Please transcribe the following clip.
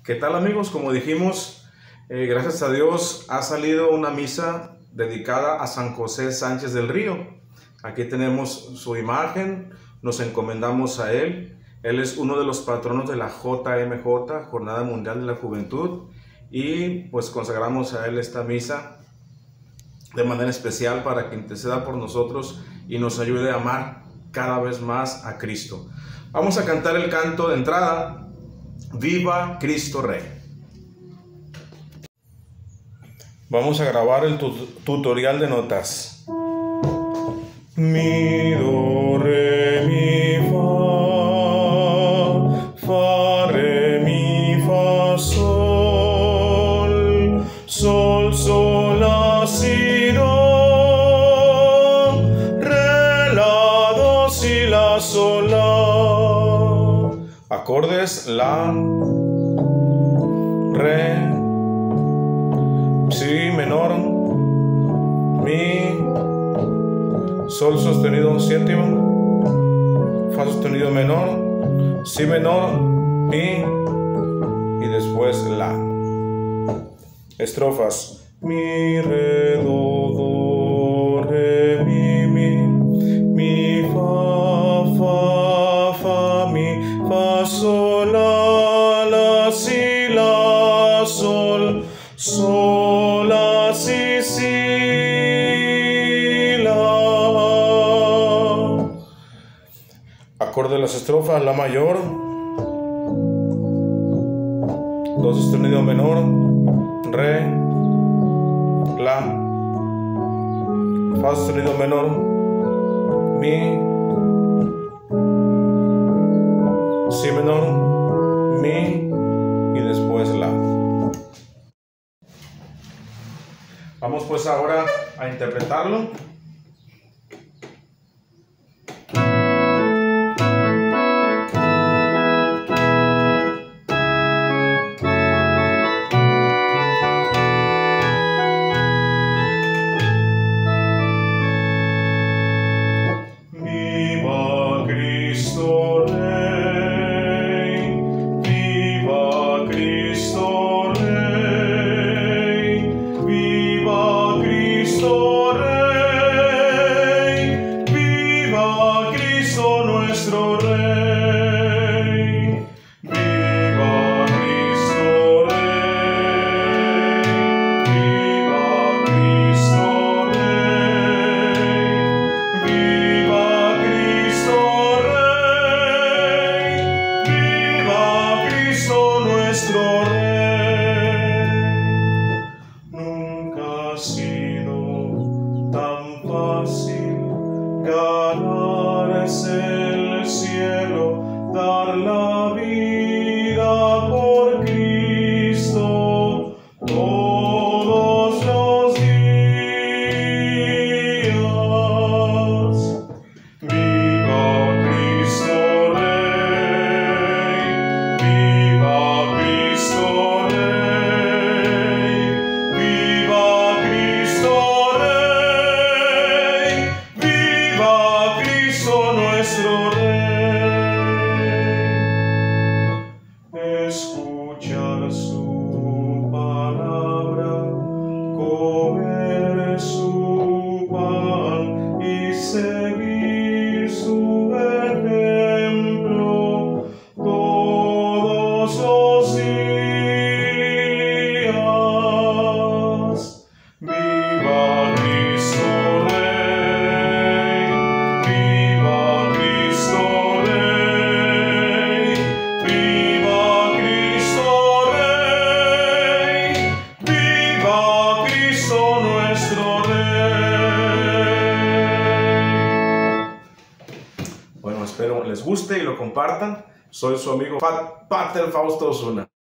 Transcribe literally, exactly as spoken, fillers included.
¿Qué tal, amigos? Como dijimos, eh, gracias a Dios ha salido una misa dedicada a San José Sánchez del Río. Aquí tenemos su imagen, nos encomendamos a él. Él es uno de los patronos de la J M J, Jornada Mundial de la Juventud, y pues consagramos a él esta misa de manera especial para que interceda por nosotros y nos ayude a amar cada vez más a Cristo. Vamos a cantar el canto de entrada, Viva Cristo Rey. Vamos a grabar el tut tutorial de notas. Mi, do, re, mi, fa, fa, re, mi, fa, sol, sol, sol, la, si, do, re, la, do, si, la, sol, la. Acordes: la, re, si menor, mi, sol sostenido séptimo, fa sostenido menor, si menor, mi y después la. Estrofas: mi, re, do, do, re, mi, mi, mi, fa, fa, fa, mi, fa, sol, la, la, si, la, sol, sol, la, si, si, la. Acorde de las estrofas: la mayor, do sostenido menor, re, la, fa sostenido menor, mi, si menor, mi y después la. Vamos pues ahora a interpretarlo. Viva Cristo Rey, viva Cristo Rey, viva Cristo Rey, viva Cristo nuestro Rey, viva Cristo Rey, viva Cristo Rey, viva Cristo Rey, viva Cristo nuestro Rey. Nunca ha sido tan fácil ganarse el cielo, dar la vida por Cristo todos los días. Viva Cristo Rey, viva Cristo Rey, viva Cristo Rey, viva Cristo nuestro Rey. Escuchar su palabra, comer su pan y seguir su ejemplo todos los días. Viva Cristo Rey, viva Cristo Rey, viva Cristo Rey, viva Cristo nuestro Rey. Bueno, espero les guste y lo compartan. Soy su amigo Pat Pater Fausto Osuna.